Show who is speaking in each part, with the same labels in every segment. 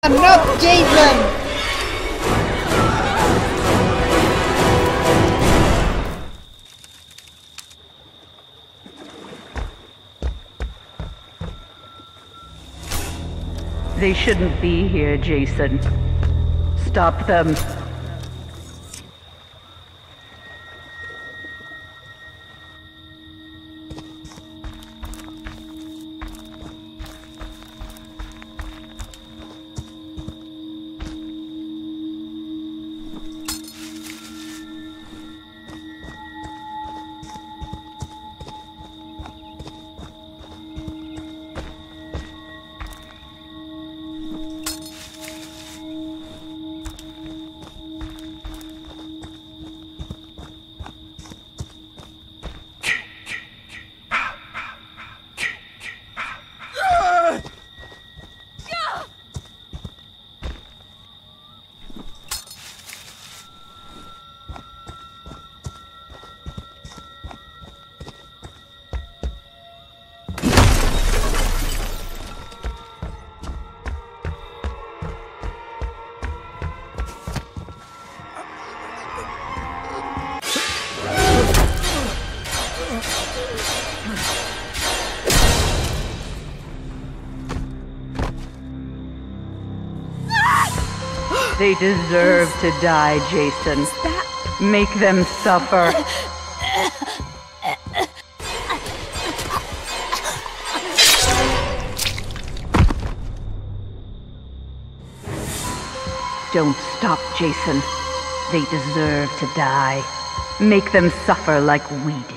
Speaker 1: Not Jason!
Speaker 2: They shouldn't be here, Jason. Stop them. They deserve to die, Jason. Make them suffer. Don't stop, Jason. They deserve to die. Make them suffer like we did.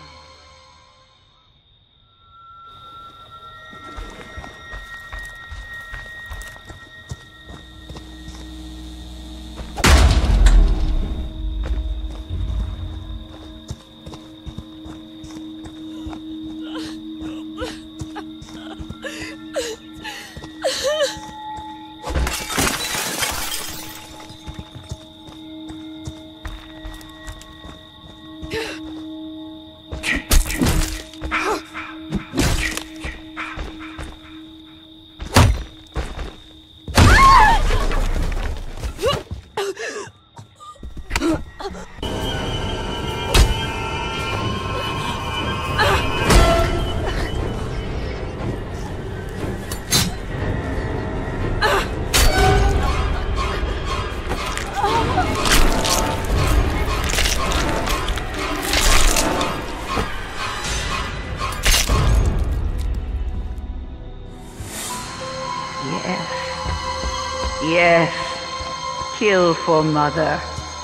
Speaker 2: Yes, kill for Mother.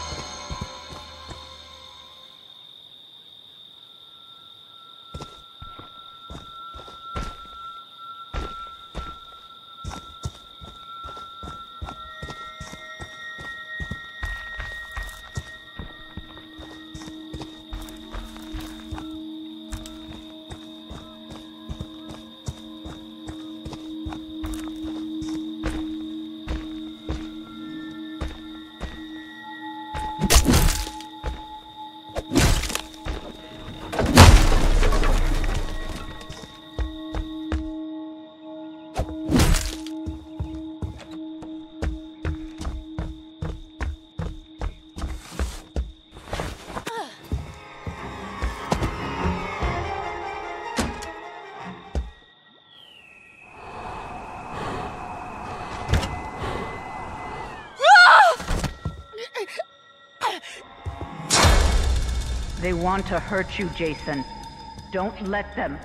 Speaker 2: They want to hurt you, Jason. Don't let them.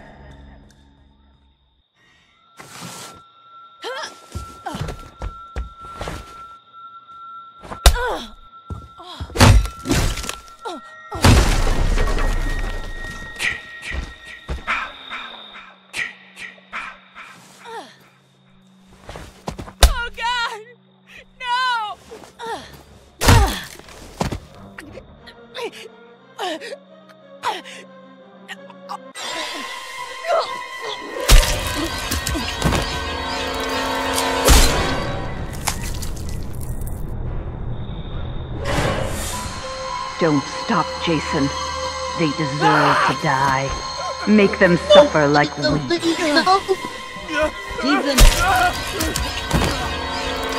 Speaker 2: Don't stop, Jason. They deserve to die. Make them suffer like we did.
Speaker 1: Jason!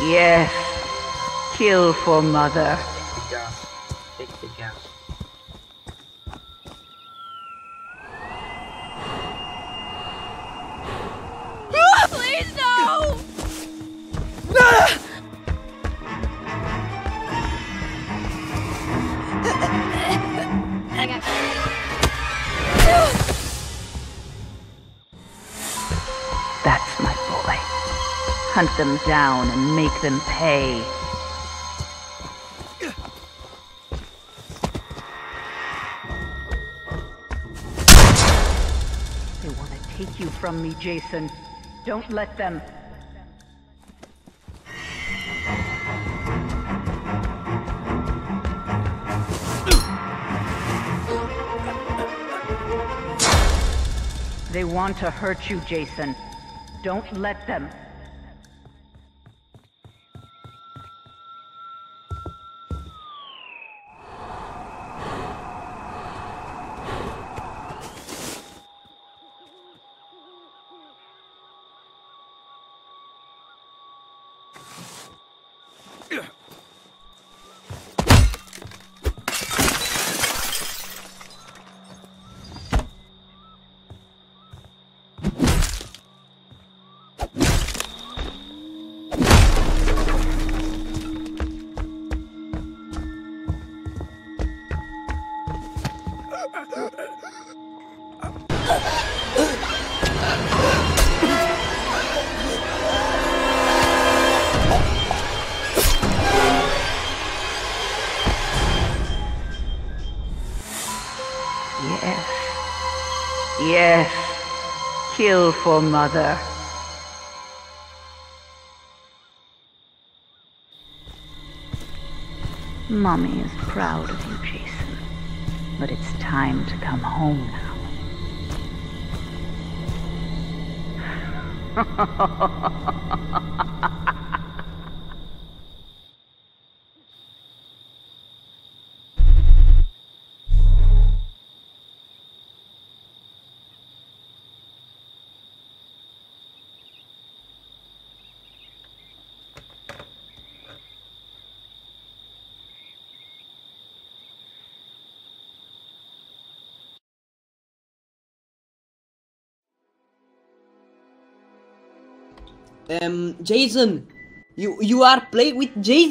Speaker 2: Yes. Kill for mother.
Speaker 1: Take the gas. Take the gas.
Speaker 3: Please no!
Speaker 2: That's my boy. Hunt them down and make them pay. They want to take you from me, Jason. Don't let them. They want to hurt you, Jason. Don't let them. Yes. Yes. Kill for mother. Mommy is proud of you, Jason. But it's time to come home now.
Speaker 4: Jason, you are playing with Jason.